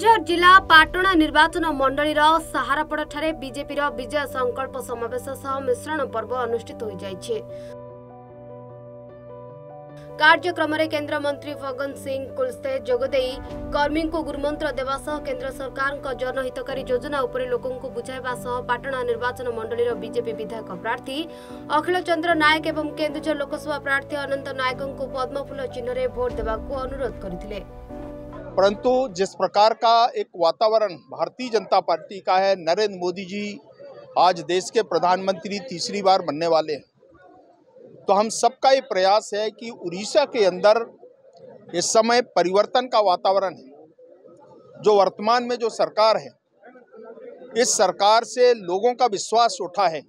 केन्दुझर जिला पाटणा निर्वाचन मंडली सहारापड़ा ठारे बीजेपी विजय संकल्प समावेश सह मिश्रण पर्व अनुष्ठित हो जाइछे। कार्यक्रम में केंद्र मंत्री फग्गन सिंह कुलस्ते जोगदे कर्मी को गुरुमंत्र देवा सह केंद्र सरकार जनहितकारी योजना उपरे लोकों को बुझाइबा सह पाटणा निर्वाचन मंडली बीजेपी विधायक प्रार्थी अखिल चंद्र नायक एवं केन्दुझर लोकसभा प्रार्थी अनंत नायक को पद्मफूल चिन्ह रे भोट देवाक अनुरोध करथिले। परंतु जिस प्रकार का एक वातावरण भारतीय जनता पार्टी का है, नरेंद्र मोदी जी आज देश के प्रधानमंत्री तीसरी बार बनने वाले हैं, तो हम सबका ये प्रयास है कि उड़ीसा के अंदर इस समय परिवर्तन का वातावरण है। जो वर्तमान में जो सरकार है, इस सरकार से लोगों का विश्वास उठा है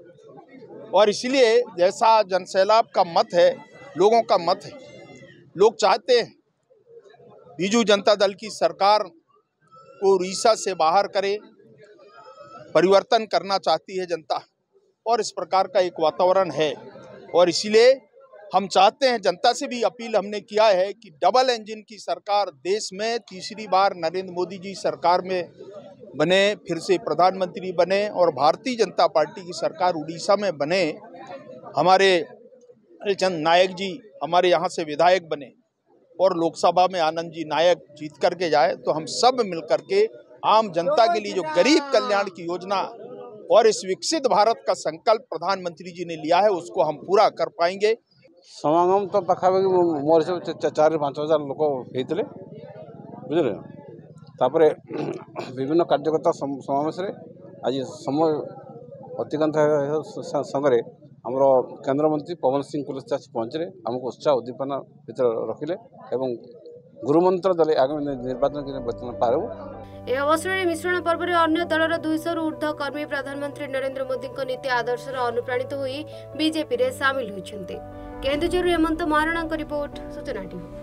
और इसलिए जैसा जनसैलाब का मत है, लोगों का मत है, लोग चाहते हैं बीजू जनता दल की सरकार को उड़ीसा से बाहर करे, परिवर्तन करना चाहती है जनता और इस प्रकार का एक वातावरण है। और इसलिए हम चाहते हैं, जनता से भी अपील हमने किया है कि डबल इंजन की सरकार देश में तीसरी बार नरेंद्र मोदी जी सरकार में बने, फिर से प्रधानमंत्री बने और भारतीय जनता पार्टी की सरकार उड़ीसा में बने। हमारे चंद नायक जी हमारे यहाँ से विधायक बने और लोकसभा में आनंद जी नायक जीत करके जाए, तो हम सब मिलकर के आम जनता के लिए जो गरीब कल्याण की योजना और इस विकसित भारत का संकल्प प्रधानमंत्री जी ने लिया है, उसको हम पूरा कर पाएंगे। समागम तो पाखापाखि मोर सब 4-5 हजार लोक होते बुझे तापर विभिन्न कार्यकर्ता समावेश आज समय अतिक्रांत संगे आमर केंद्र मंत्री पवन सिंह कुलस्ते पहुँचे आमको उत्साह उद्दीपना भर रखिले एवं गुरुमंत्र देले आगामी निर्वाचन पारबू। यह अवसर में मिश्रण पर्व में अन्य दलर 200 ऊर्ध्व कर्मी प्रधानमंत्री नरेंद्र मोदी नीति आदर्श अनुप्राणित होई बीजेपी रे शामिल होइछन्ते। Keonjhar Hemant Maharana report Suchana TV.